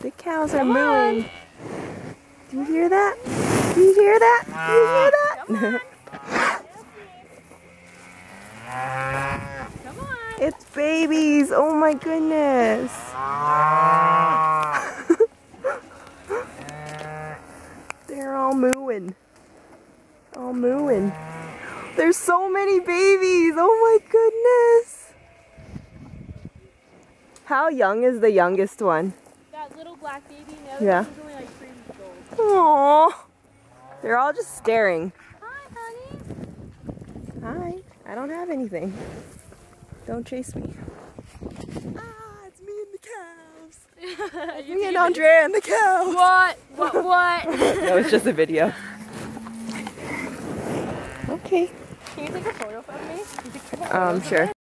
The cows are mooing. Do you hear that? Do you hear that? Do you hear that? Come on. It's babies. Oh my goodness. They're all mooing. All mooing. There's so many babies. Oh my goodness. How young is the youngest one? That little black baby, and the other Yeah. one's only like 3 weeks old. Aww. They're all just staring. Hi, honey. Hi. I don't have anything. Don't chase me. Ah, it's me and the cows. Me and Andrea and the cows. What? What? No, it's just a video. Okay. Can you take a photo of me? Sure.